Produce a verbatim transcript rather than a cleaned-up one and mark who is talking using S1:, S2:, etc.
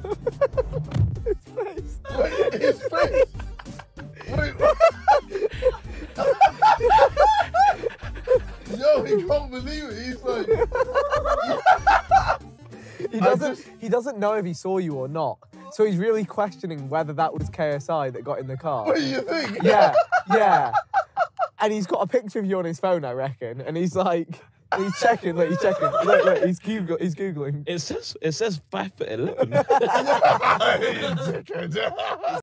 S1: His face.
S2: Wait, his face. Wait. Yo, he can't believe it. He's like.
S1: He doesn't. He doesn't know if he saw you or not. So he's really questioning whether that was K S I that got in the car.
S2: What do you think?
S1: Yeah, yeah. And he's got a picture of you on his phone, I reckon. And he's like, he's checking, look, he's checking. Look, look, he's Google, he's googling.
S3: It says it says five foot eleven.